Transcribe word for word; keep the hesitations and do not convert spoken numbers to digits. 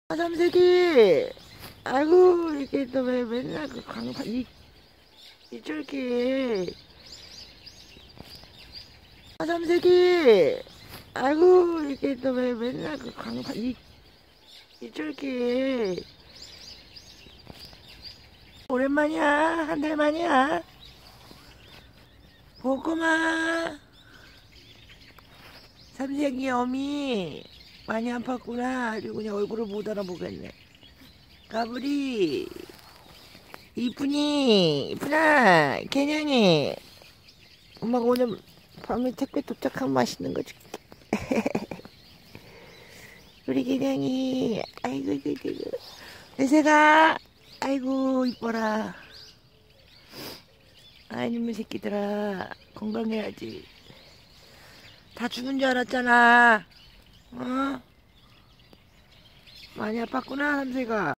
아, 삼색이, 아이고, 이게 또 왜 맨날 그 광판, 이, 이쫄게. 아, 삼색이, 아이고, 이게 또 왜 맨날 그 광판, 이, 이쫄게. 오랜만이야, 한 달 만이야. 보고마. 삼색이 어미, 많이 아팠구나. 아주 그냥 얼굴을 못 알아보겠네. 까불이. 이쁘니? 이쁘나? 개냥이. 엄마가 오늘 밤에 택배 도착하면 맛있는 거 줄게. 우리 개냥이. 아이고, 아이고, 아이고. 내 새가. 아이고, 이뻐라. 아이, 놈의 새끼들아. 건강해야지. 다 죽은 줄 알았잖아. 어? 많이 아팠구나, 삼세가.